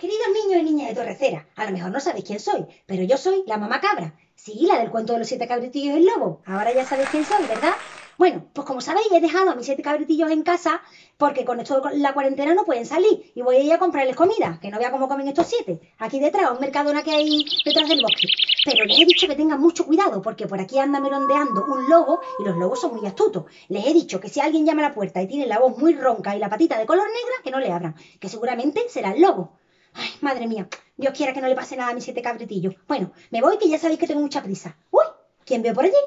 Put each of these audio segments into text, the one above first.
Queridos niños y niñas de Torrecera, a lo mejor no sabéis quién soy, pero yo soy la mamá cabra. Sí, la del cuento de los 7 cabritillos y el lobo. Ahora ya sabéis quién soy, ¿verdad? Bueno, pues como sabéis, he dejado a mis 7 cabritillos en casa porque con esto de la cuarentena no pueden salir y voy a ir a comprarles comida, que no vea cómo comen estos 7. Aquí detrás, un mercadona que hay detrás del bosque. Pero les he dicho que tengan mucho cuidado porque por aquí anda merondeando un lobo y los lobos son muy astutos. Les he dicho que si alguien llama a la puerta y tiene la voz muy ronca y la patita de color negra, que no le abran, que seguramente será el lobo. Ay, madre mía, Dios quiera que no le pase nada a mis 7 cabritillos. Bueno, me voy que ya sabéis que tengo mucha prisa. Uy, ¿quién veo por allí?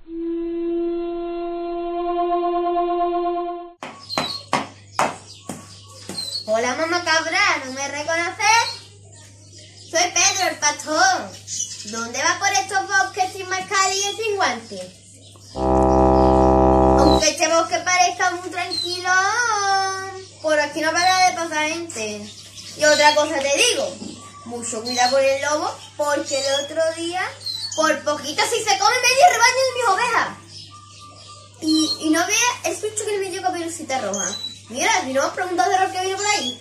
Hola, mamá cabra, ¿no me reconoces? Soy Pedro, el pastor. ¿Dónde va por estos bosques sin mascarilla y sin guantes? Aunque este bosque parezca muy tranquilo, por aquí no para de pasar gente. Y otra cosa te digo, mucho cuidado con el lobo, porque el otro día, por poquito sí se come medio rebaño de mis ovejas. Y no veas el bicho que le metió Caperucita Roja. Mira, si no me has preguntado de lo que viene por ahí.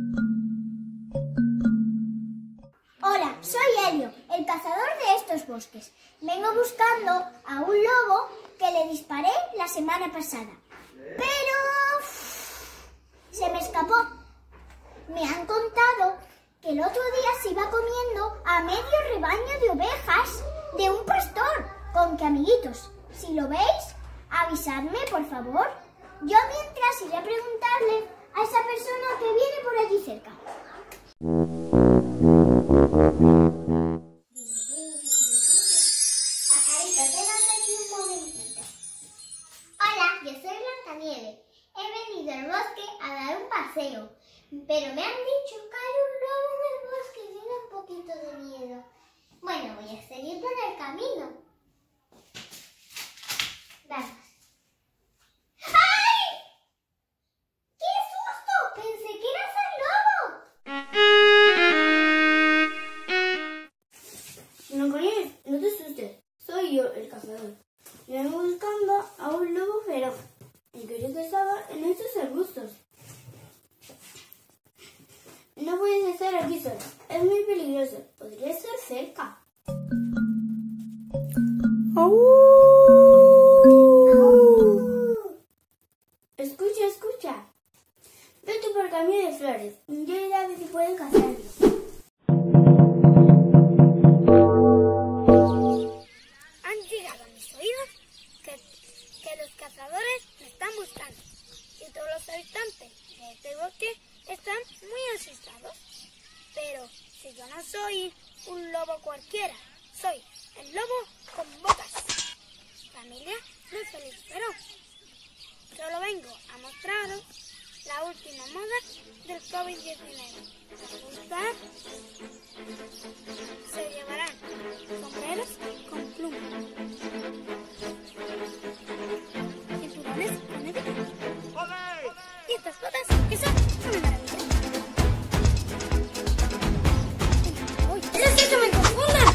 Hola, soy Helio, el cazador de estos bosques. Vengo buscando a un lobo que le disparé la semana pasada. Pero se me escapó. Me han contado que el otro día se iba comiendo a medio rebaño de ovejas de un pastor. Con que, amiguitos, si lo veis, avisadme, por favor. Yo mientras iré a preguntarle a esa persona que viene por allí cerca. Pajarito, quédate aquí un momentito. Hola, yo soy Blancanieves. He venido al bosque a dar un paseo, pero me han dicho que hay un lobo en el bosque y me da un poquito de miedo. Bueno, voy a seguir por el camino. Vamos. ¡Ay! ¡Qué susto! Pensé que eras el lobo. No, Corín, no te asustes. Soy yo, el cazador. Y vengo buscando a un lobo feroz. Y creo que estaba en estos arbustos. No puedes estar aquí solo. Es muy peligroso. Podría estar cerca. Escucha, escucha. Vete por el camino de flores. Yo iré a ver si puedo cazarlo. Han llegado a mis oídos que los cazadores me están buscando. Y todos los habitantes de este bosque están muy asustados. Pero si yo no soy un lobo cualquiera, soy el lobo con botas. Familia, muy feliz, pero solo vengo a mostraros la última moda del COVID-19. ¿Os gusta? Se llevarán sombreros con plumas, cinturones con etiquetas y estas botas que son una maravilla. ¡Uy! ¡Es que se me confunda!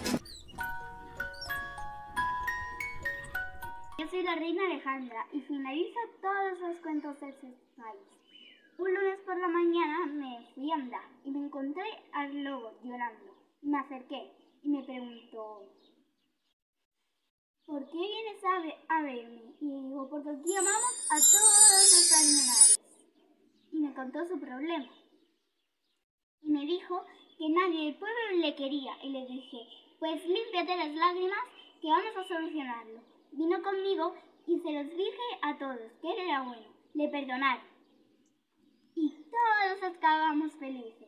Yo soy la reina Alejandra y finalizo todos los cuentos de este país. Un lunes por la mañana me fui a andar y me encontré al lobo llorando. Me acerqué y me preguntó: ¿por qué vienes a verme? Y le digo: porque aquí amamos a todos los animales. Y me contó su problema. Y me dijo que nadie del pueblo le quería. Y le dije: pues límpiate las lágrimas que vamos a solucionarlo. Vino conmigo y se los dije a todos que él era bueno. Le perdonaron. Y todos acabamos felices.